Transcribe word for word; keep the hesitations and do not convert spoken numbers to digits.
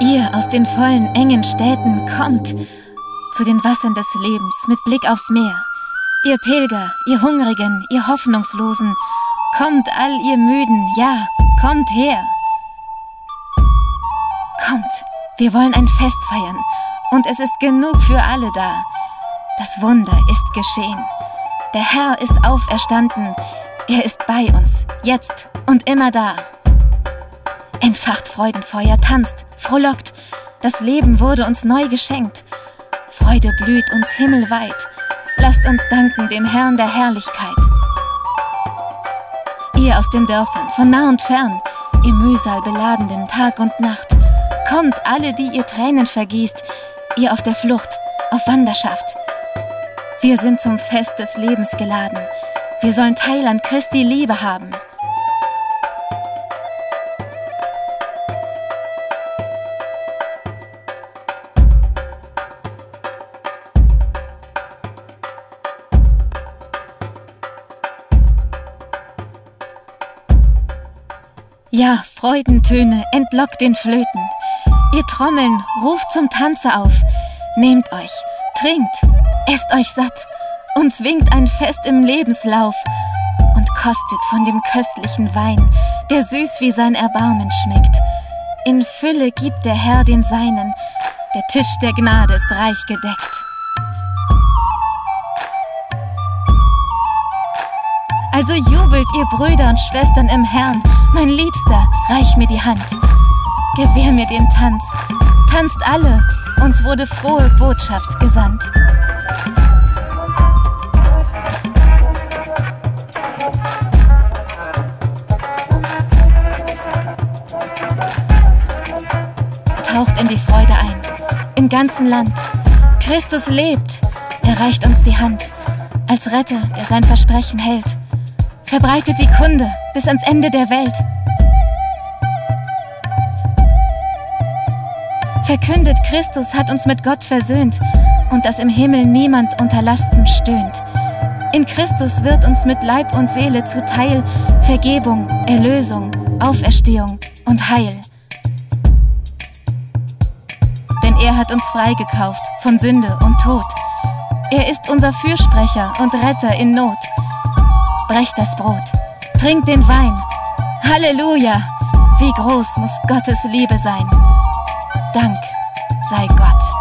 Ihr aus den vollen, engen Städten kommt zu den Wassern des Lebens mit Blick aufs Meer. Ihr Pilger, ihr Hungrigen, ihr Hoffnungslosen, kommt all ihr Müden, ja, kommt her. Kommt, wir wollen ein Fest feiern und es ist genug für alle da. Das Wunder ist geschehen. Der Herr ist auferstanden, er ist bei uns, jetzt und immer da. Entfacht Freudenfeuer, tanzt, frohlockt, das Leben wurde uns neu geschenkt. Freude blüht uns himmelweit, lasst uns danken dem Herrn der Herrlichkeit. Ihr aus den Dörfern, von nah und fern, ihr Mühsal beladenen Tag und Nacht, kommt alle, die ihr Tränen vergießt, ihr auf der Flucht, auf Wanderschaft. Wir sind zum Fest des Lebens geladen, wir sollen Teil an Christi Liebe haben. Ja, Freudentöne, entlockt den Flöten. Ihr Trommeln, ruft zum Tanze auf. Nehmt euch, trinkt, esst euch satt. Uns winkt ein Fest im Lebenslauf. Und kostet von dem köstlichen Wein, der süß wie sein Erbarmen schmeckt. In Fülle gibt der Herr den Seinen. Der Tisch der Gnade ist reich gedeckt. Also jubelt ihr Brüder und Schwestern im Herrn, mein Liebster, reich mir die Hand. Gewähr mir den Tanz, tanzt alle, uns wurde frohe Botschaft gesandt. Taucht in die Freude ein, im ganzen Land. Christus lebt, er reicht uns die Hand, als Retter, der sein Versprechen hält. Verbreitet die Kunde bis ans Ende der Welt. Verkündet, Christus hat uns mit Gott versöhnt und dass im Himmel niemand unter Lasten stöhnt. In Christus wird uns mit Leib und Seele zuteil Vergebung, Erlösung, Auferstehung und Heil. Denn er hat uns freigekauft von Sünde und Tod. Er ist unser Fürsprecher und Retter in Not. Brecht das Brot, trinkt den Wein. Halleluja, wie groß muss Gottes Liebe sein. Dank sei Gott.